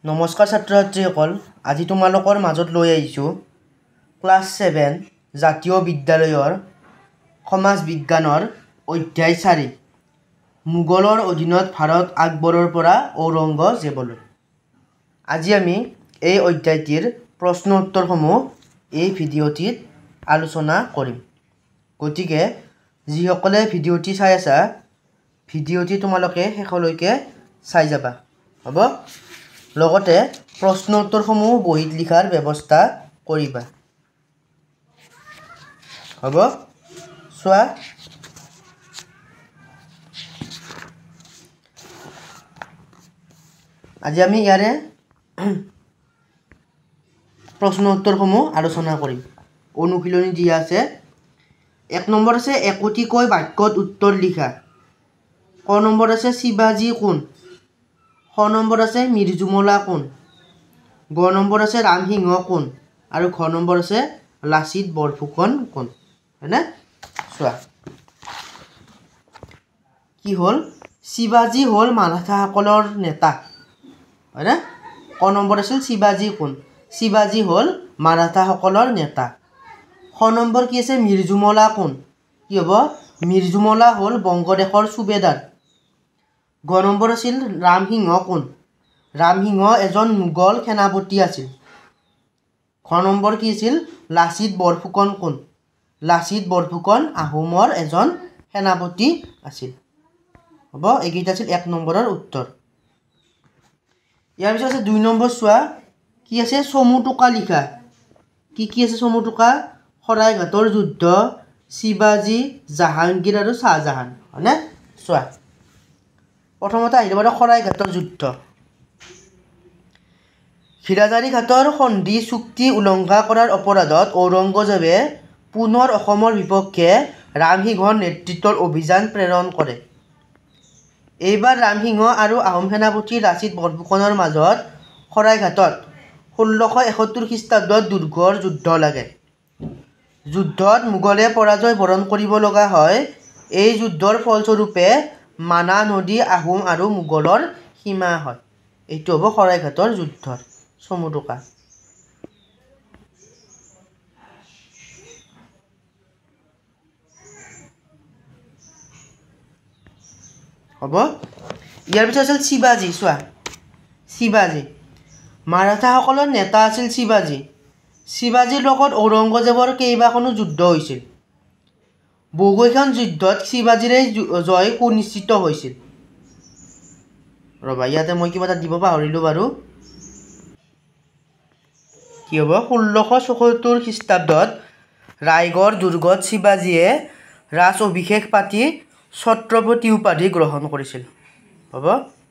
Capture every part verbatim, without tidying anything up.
নমস্কাৰ ছাত্ৰ ছাত্ৰীসকল, আজি তোমালোকৰ মাজত লৈ আহিছোঁ ক্লাছ ছেভেন জাতীয় বিদ্যালয়ৰ সমাজ বিজ্ঞানৰ অধ্যায় চাৰি মোগলৰ অধীনত ভাৰত আকবৰৰ পৰা ঔৰংগজেবলৈ। আজি আমি এই অধ্যায়টিৰ প্ৰশ্ন উত্তৰসমূহ এই ভিডিঅ'টিত আলোচনা কৰিম। গতিকে যিসকলে ভিডিঅ'টি চাই আছা, ভিডিঅ'টি তোমালোকে শেষলৈকে চাই যাবা, হ'ব? লগতে প্ৰশ্ন উত্তৰসমূহ বহীত লিখাৰ ব্যৱস্থা কৰিবা, হ'ব? চোৱা, আজি আমি ইয়াৰে প্ৰশ্ন উত্তৰসমূহ আলোচনা কৰিম। অনুশীলনী দিয়া আছে। এক নম্বৰ আছে একোটিকৈ বাক্যত উত্তৰ লিখা। ক নম্বৰ আছে শিৱাজী কোন? খ নম্বৰ আছে মিৰ্জুমলা কোন? গ নম্বৰ আছে ৰামসিংহ কোন? আৰু ঘ নম্বৰ আছে লাচিত বৰফুকন কোন? হয়নে? চোৱা, কি হ'ল? শিৱাজী হ'ল মাৰাঠাসকলৰ নেতা, হয়নে? ক নম্বৰ আছিল শিৱাজী কোন? শিৱাজী হ'ল মাৰাঠাসকলৰ নেতা। খ নম্বৰ কি আছে? মিৰ্জুমলা কোন? কি হ'ব? মিৰ্জুমলা হ'ল বংগদেশৰ সুবেদাৰ। গ নম্বৰ আছিল ৰামসিংহ কোন? ৰামসিংহ এজন মোগল সেনাপতি আছিল। ঘ নম্বৰ কি আছিল? লাচিত বৰফুকন কোন? লাচিত বৰফুকন আহোমৰ এজন সেনাপতি আছিল, হ'ব? এইকেইটা আছিল এক নম্বৰৰ উত্তৰ। ইয়াৰ পিছত আছে দুই নম্বৰ। চোৱা, কি আছে? চমু টোকা লিখা। কি কি আছে চমু টোকা? শৰাইঘাটৰ যুদ্ধ, শিৱাজী, জাহাংগীৰ আৰু শ্বাহজাহান, হয়নে? চোৱা, প্ৰথমতে আহিব পাৰে শৰাইঘাটৰ যুদ্ধ। ঘিৰাজাৰী ঘাটৰ সন্ধি চুক্তি উলংঘা কৰাৰ অপৰাধত ঔৰংগজেবে পুনৰ অসমৰ বিপক্ষে ৰামসিংহৰ নেতৃত্বৰ অভিযান প্ৰেৰণ কৰে। এইবাৰ ৰামসিংহ আৰু আহোম সেনাপতি লাচিত বৰফুকনৰ মাজত শৰাইঘাটত ষোল্লশ এসত্তৰ খ্ৰীষ্টাব্দত দুৰ্ঘৰ যুদ্ধ লাগে। যুদ্ধত মোগলে পৰাজয় বৰণ কৰিব লগা হয়। এই যুদ্ধৰ ফলস্বৰূপে মানা নদী আহোম আৰু মোগলৰ সীমা হয়। এইটো হ'ব শৰাইঘাটৰ যুদ্ধৰ চমু টোকা। হ'ব? ইয়াৰ পিছত আছিল শিৱাজী। চোৱা, শিৱাজী মাৰাঠাসকলৰ নেতা আছিল শিৱাজী। শিৱাজীৰ লগত ঔৰংগজেবৰ কেইবাখনো যুদ্ধ হৈছিল। বহুকেইখন যুদ্ধত শিৱাজীৰে জয় সুনিশ্চিত হৈছিল। ৰ'বা, ইয়াতে মই কিবা এটা দিব পাহৰিলোঁ বাৰু। কি হ'ব? ষোল্লশ চৌসত্তৰ খ্ৰীষ্টাব্দত ৰায়গড় দুৰ্গত শিৱাজীয়ে ৰাজ অভিষেক পাতি ছত্ৰপতি উপাধি গ্ৰহণ কৰিছিল, হ'ব?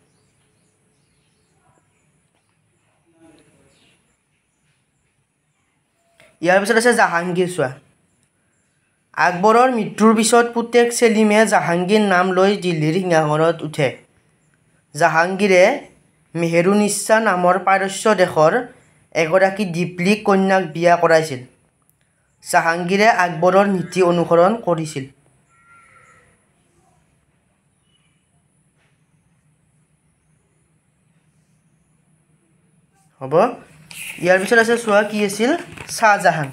ইয়াৰ পিছত আছে জাহাংগীৰ। চোৱা, আকবৰৰ মৃত্যুৰ পিছত পুতেক চেলিমে জাহাংগীৰ নাম লৈ দিল্লীৰ সিংহাসনত উঠে। জাহাংগীৰে মেহেৰুনিছা নামৰ পাৰস্য দেশৰ এগৰাকী দীপলিক কন্যাক বিয়া কৰাইছিল। জাহাংগীৰে আকবৰৰ নীতি অনুসৰণ কৰিছিল। হ'ব? ইয়াৰ পিছত আছে, চোৱা, কি আছিল? শ্বাহজাহান।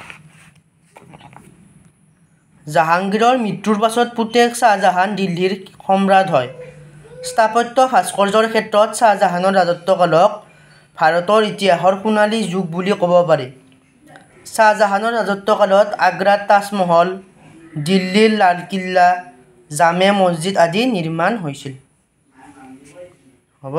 জাহাংগীৰৰ মৃত্যুৰ পাছত পুতেক শ্বাহজাহান দিল্লীৰ সম্ৰাট হয়। স্থাপত্য ভাস্কৰ্যৰ ক্ষেত্ৰত শ্বাহজাহানৰ ৰাজত্বকালক ভাৰতৰ ইতিহাসৰ সোণালী যুগ বুলি ক'ব পাৰি। শ্বাহজাহানৰ ৰাজত্বকালত আগ্ৰাত তাজমহল, দিল্লীৰ লালকিল্লা, জামে মছজিদ আদি নিৰ্মাণ হৈছিল, হ'ব?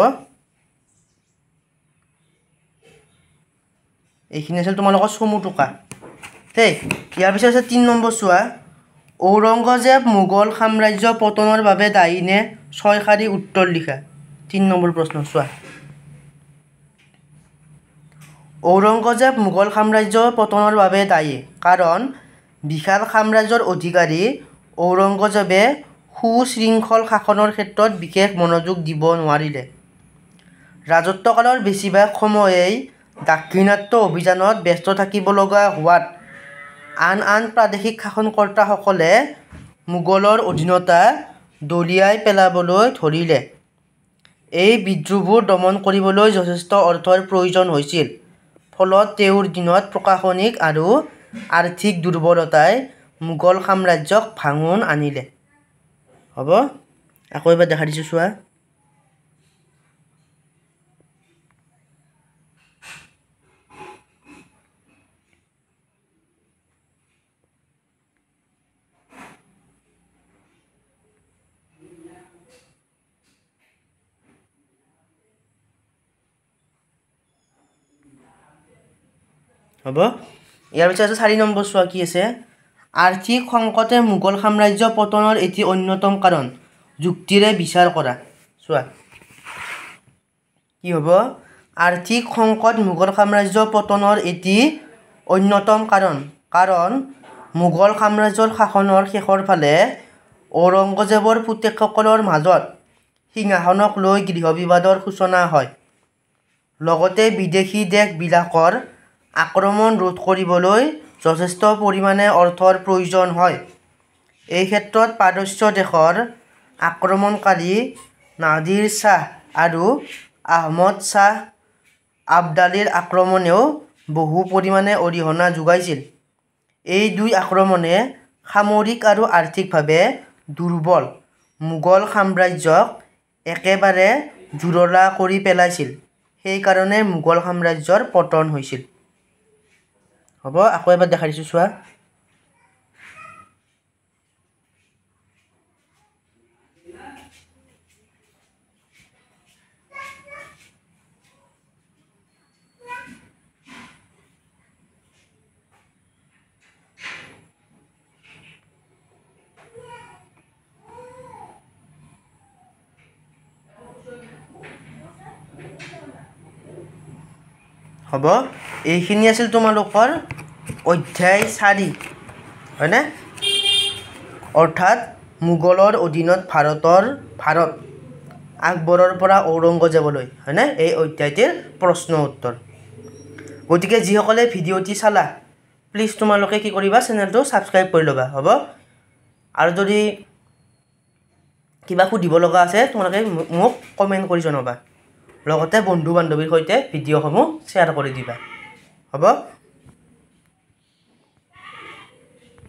এইখিনি আছিল তোমালোকৰ চমু টোকা, দেই। ইয়াৰ পিছত আছে তিনি নম্বৰ। চোৱা, ঔৰংগজেব মোগল সাম্ৰাজ্য পতনৰ বাবে দায়ী নে? ছয় শাৰী উত্তৰ লিখা। তিনি নম্বৰ প্ৰশ্ন। চোৱা, ঔৰংগজেব মোগল সাম্ৰাজ্য পতনৰ বাবে দায়ী কাৰণ বিশাল সাম্ৰাজ্যৰ অধিকাৰী ঔৰংগজেবে সুশৃংখল শাসনৰ ক্ষেত্ৰত বিশেষ মনোযোগ দিব নোৱাৰিলে। ৰাজত্বকালৰ বেছিভাগ সময়েই দাক্ষিণাত্য অভিযানত ব্যস্ত থাকিব লগা হোৱাত আন আন প্ৰাদেশিক শাসনকৰ্তাসকলে মোগলৰ অধীনতা দলিয়াই পেলাবলৈ ধৰিলে। এই বিদ্ৰোহবোৰ দমন কৰিবলৈ যথেষ্ট অৰ্থৰ প্ৰয়োজন হৈছিল। ফলত তেওঁৰ দিনত প্ৰশাসনিক আৰু আৰ্থিক দুৰ্বলতাই মোগল সাম্ৰাজ্যক ভাঙোন আনিলে। হ'ব, আকৌ এবাৰ দেখা দিছোঁ চোৱা। হ'ব, ইয়াৰ পিছত আছে চাৰি নম্বৰ চোৱা কি আছে। আৰ্থিক সংকটে মোগল সাম্ৰাজ্য পতনৰ এটি অন্যতম কাৰণ, যুক্তিৰে বিচাৰ কৰা। চোৱা কি হ'ব, আৰ্থিক সংকট মোগল সাম্ৰাজ্য পতনৰ এটি অন্যতম কাৰণ কাৰণ মোগল সাম্ৰাজ্যৰ শাসনৰ শেষৰ ফালে ঔৰংগজেবৰ পুতেকসকলৰ মাজত সিংহাসনক লৈ গৃহবিবাদৰ সূচনা হয়। লগতে বিদেশী দেশবিলাকৰ আক্ৰমণ ৰোধ কৰিবলৈ যথেষ্ট পৰিমাণে অৰ্থৰ প্ৰয়োজন হয়। এই ক্ষেত্ৰত পাৰস্য দেশৰ আক্ৰমণকাৰী নাদিৰ শ্বাহ আৰু আহমদ শ্বাহ আবদালীৰ আক্ৰমণেও বহু পৰিমাণে অৰিহণা যোগাইছিল। এই দুই আক্ৰমণে সামৰিক আৰু আৰ্থিকভাৱে দুৰ্বল মোগল সাম্ৰাজ্যক একেবাৰে জুৰুলা কৰি পেলাইছিল। সেইকাৰণে মোগল সাম্ৰাজ্যৰ পতন হৈছিল। হ'ব, আকৌ এবাৰ দেখা দিছোঁ চোৱা। হ'ব, এইখিনি আছিল তোমালোকৰ অধ্যায় চাৰি, হয়নে? অৰ্থাৎ মোগলৰ অধীনত ভাৰতৰ ভাৰত আকবৰৰ পৰা ঔৰংগজেবলৈ, হয়নে? এই অধ্যায়টিৰ প্ৰশ্ন উত্তৰ। গতিকে যিসকলে ভিডিঅ'টি চালা, প্লিজ তোমালোকে কি কৰিবা, চেনেলটো ছাবস্ক্ৰাইব কৰি ল'বা। হ'ব, আৰু যদি কিবা সুধিব লগা আছে তোমালোকে মোক কমেণ্ট কৰি জনাবা। লগতে বন্ধু বান্ধৱীৰ সৈতে ভিডিঅ'সমূহ শ্বেয়াৰ কৰি দিবা। হ'ব।